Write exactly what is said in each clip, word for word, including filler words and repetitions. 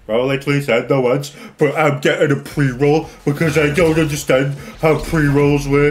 Probably please had no ones, but I'm getting a pre-roll because I don't understand how pre-rolls work.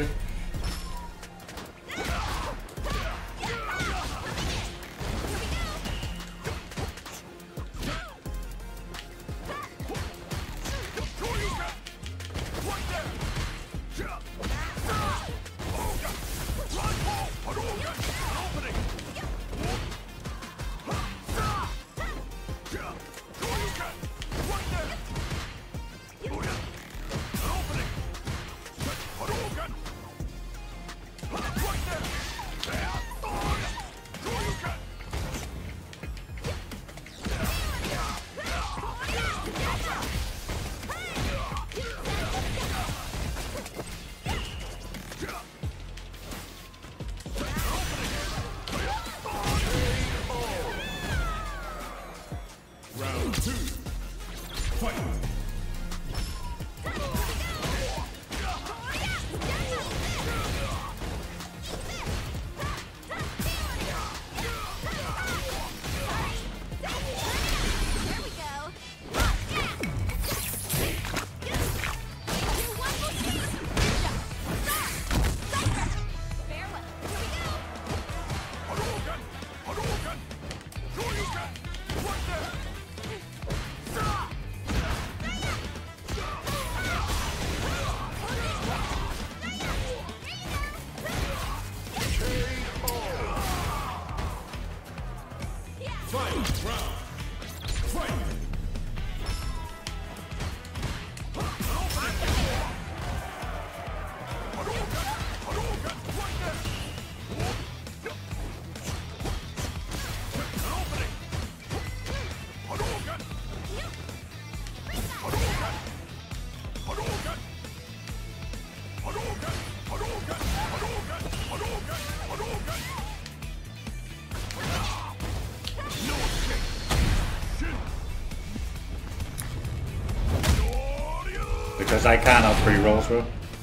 Because I cannot pre-roll through.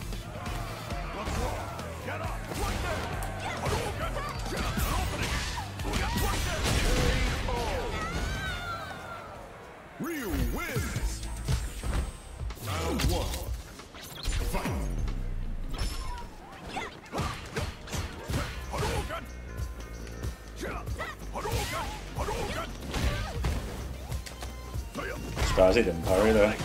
Ryu wins. Round one. Fight. Surprised he didn't parry there.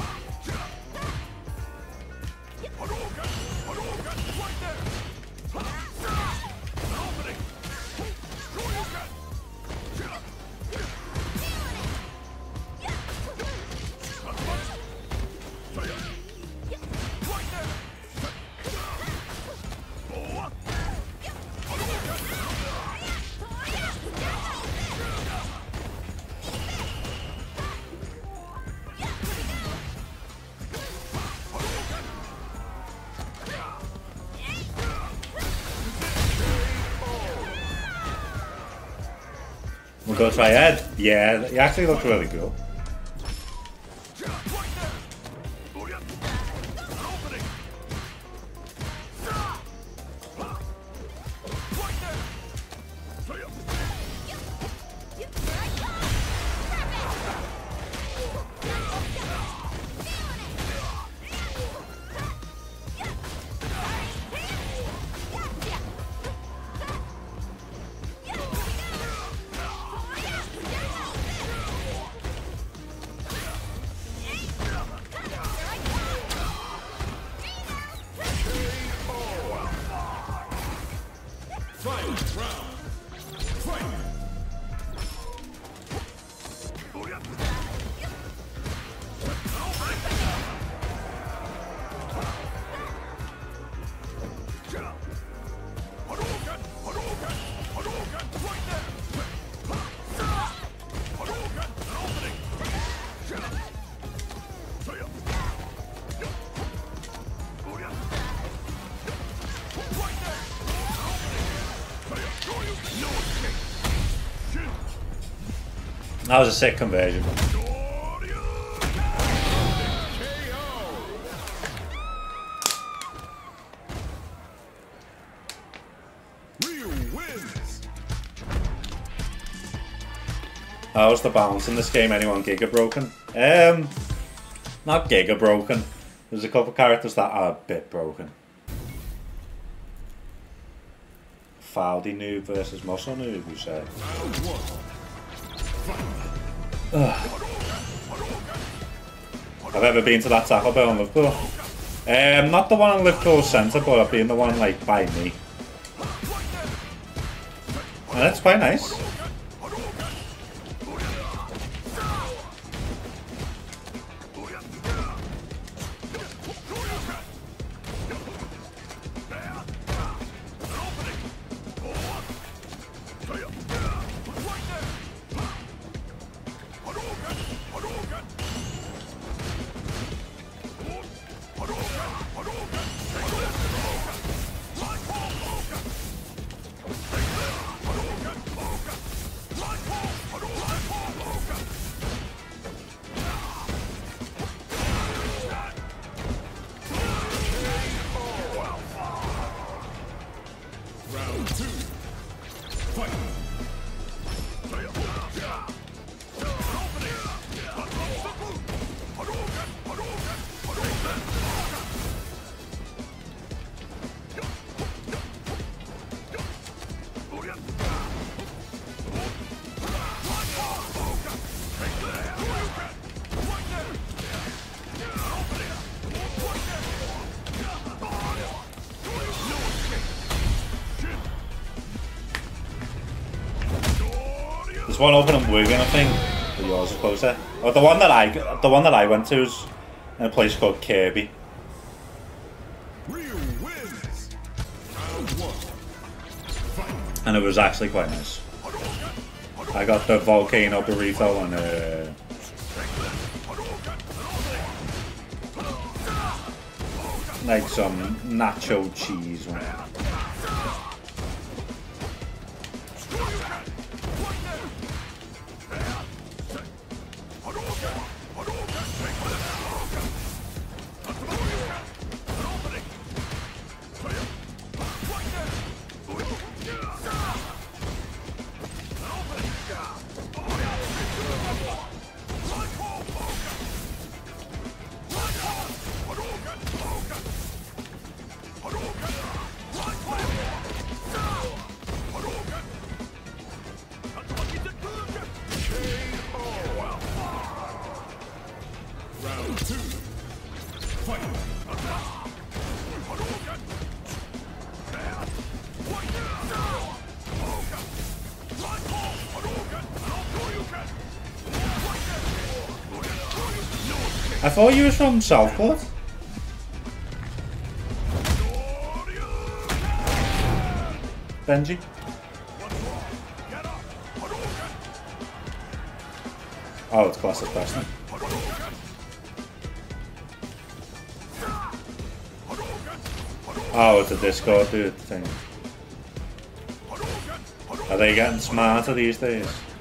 We'll go try Ed. Yeah, he actually looks really cool. That was a sick conversion. How's the balance in this game? Anyone giga broken? Um, not giga broken. There's a couple characters that are a bit broken. Musclenoob versus Musclenoob, you said. I've ever been to that Taco Bell in Liverpool. Um, not the one in Liverpool Centre, but I've been the one like by me. And it's quite nice. There's one open in Wigan, I think. But yours is closer. Oh, the one that I, the one that I went to is in a place called Kirby. And it was actually quite nice. I got the volcano burrito and uh, like some nacho cheese one. I thought you was from Southport. Benji? Oh, it's class as Preston. Oh, it's a Discord dude thing. Are they getting smarter these days?